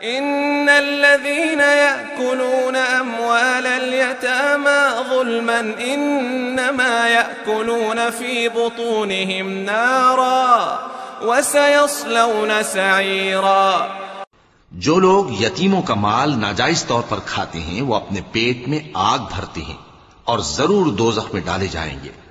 इन्नल्लज़ीना यअकुलूना अम्वालल यतामा ज़ुल्मन इन्नमा यअकुलूना फ़ी बुतूनिहिम नारा वसयस्लौना सईरा। जो लोग यतीमों का माल नाजायज तौर पर खाते हैं वो अपने पेट में आग भरते हैं और जरूर दोज़ख में डाले जाएंगे।